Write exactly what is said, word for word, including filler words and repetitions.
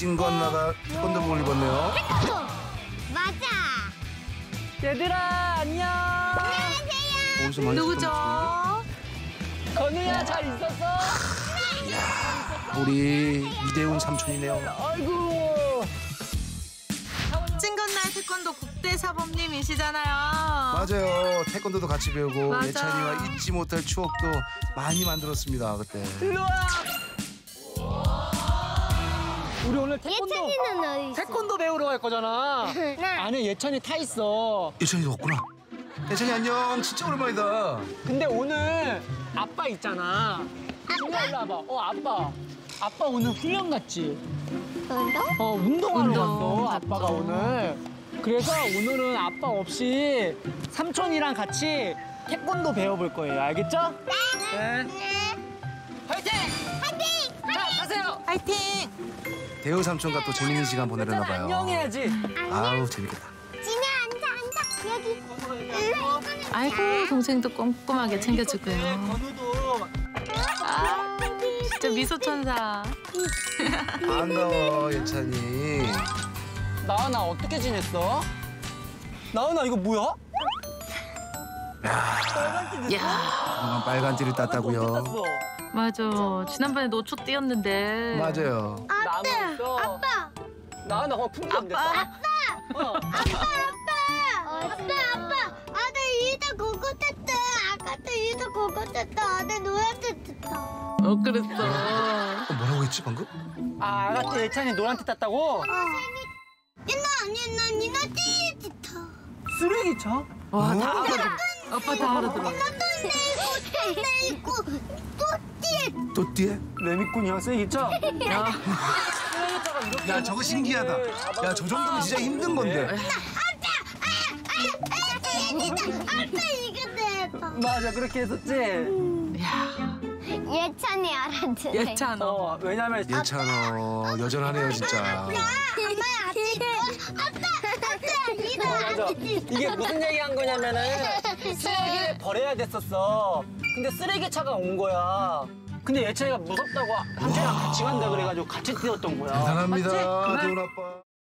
찡건나가 태권도복을 입었네요. 태권도! 맞아! 얘들아, 안녕! 안녕하세요! 어디서 많이 누구죠? 건우야, 잘 있었어? 이야, 우리 이대훈 삼촌이네요. 아이고. 찡건날 태권도 국대사범님이시잖아요. 맞아요. 태권도도 같이 배우고 맞아. 예찬이와 잊지 못할 추억도 많이 만들었습니다. 그때. 일로 와. 우리 오늘 태권도 예찬이는 어디 있어? 태권도 배우러 갈 거잖아. 네. 안에 예찬이 타 있어. 예찬이도 없구나. 예찬이 안녕. 진짜 오랜만이다. 근데 오늘 아빠 있잖아. 아빠? 일로 와봐. 어, 아빠. 아빠 오늘 훈련 갔지? 운동? 어, 운동하러 운동 갔어, 아빠가 오늘. 그래서 오늘은 아빠 없이 삼촌이랑 같이 태권도 배워볼 거예요. 알겠죠? 네. 네. 화이팅! 화이팅! 자, 가세요! 파이팅! 대우 삼촌과 또 재밌는 시간 보내려나 예찬아, 봐요. 안녕해야지. 아우 재밌겠다. 진아 앉아 앉아 여기. 응. 아이고 동생도 꼼꼼하게 챙겨주고요. 건우도 아 진짜 미소천사. 반가워 예찬이. 나은아 어떻게 지냈어? 나은아 이거 뭐야? 야 그동안 빨간 띠를 땄다고요. 맞아. 지난번에 노축 뛰었는데. 맞아요. 나무였어. 아빠. 나은아 그거 품기 안 됐어. 아빠. 어. 아빠 아빠. 아빠 아빠. 아들 이도 그거 탔다. 아까도 이도 그거 탔다. 아들 노란색 탔다. 어 그랬어. 어, 뭐라고 했지 방금? 아 아가씨 예찬이 노란테 땄다고? 어. 니나 아니 나 니나 띠 탔다. 쓰레기차? 와 다 알아들어. 아빠 다 알아들어. 나도 내고 또 내고 또 띠에. 또 띠에? 레미꾼이야 쓰레기차? 야 쓰레기차가 이렇게 야 저거 신기하다. 야 저 정도면 진짜 힘든 건데. 아빠 이거 내봐. 맞아 그렇게 했었지? 야 예찬이 알아들어. 예찬어. 어 왜냐면 예찬어 여전하네요 진짜. 엄마 아직 아빠 아빠 이거 맞아. 이게 무슨 얘기 한 거냐면은 쓰레기를 버려야 됐었어. 근데 쓰레기차가 온 거야. 근데 예찬이가 무섭다고 삼촌이랑 같이 간다 그래가지고 같이 뛰었던 거야. 대단합니다 맞지? 대훈 아빠.